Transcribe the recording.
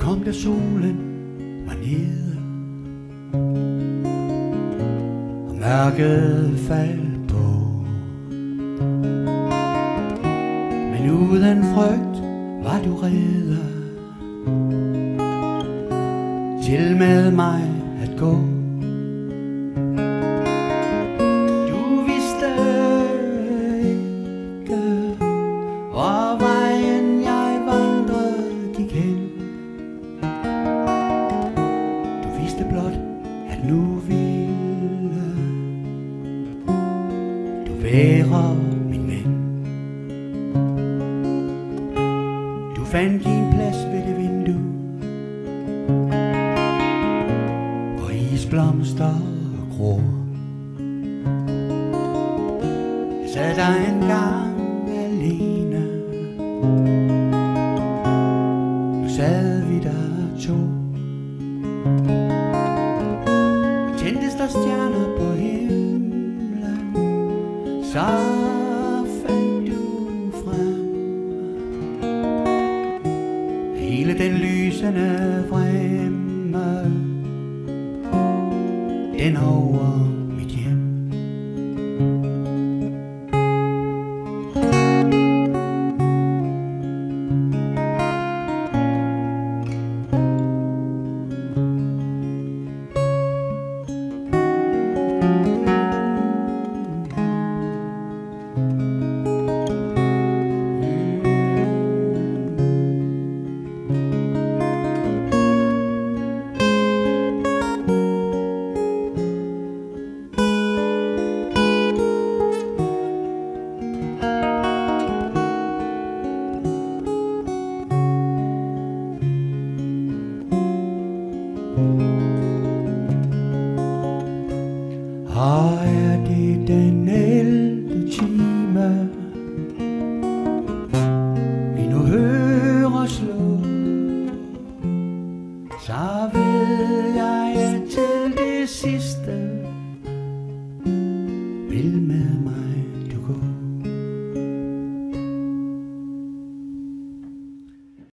kom da solen var nede, og mørket faldt på. Men uden frygt var du rede til med mig at gå. Du vidste ikke, hvor vejen jeg vandrede gik hen. Du vidste blot, at nu ville du være min ven. Du fandt din plads ved det vindue, hvor isblomster gror. Jeg sad der engang alene, nu sad vi der to, og tændtes der stjerner på himlen, så fandt du frem hele den lysende fremme, den over mit hjem. Og er det den 11. time, vi nu hører slå, så ved jeg, at til det sidste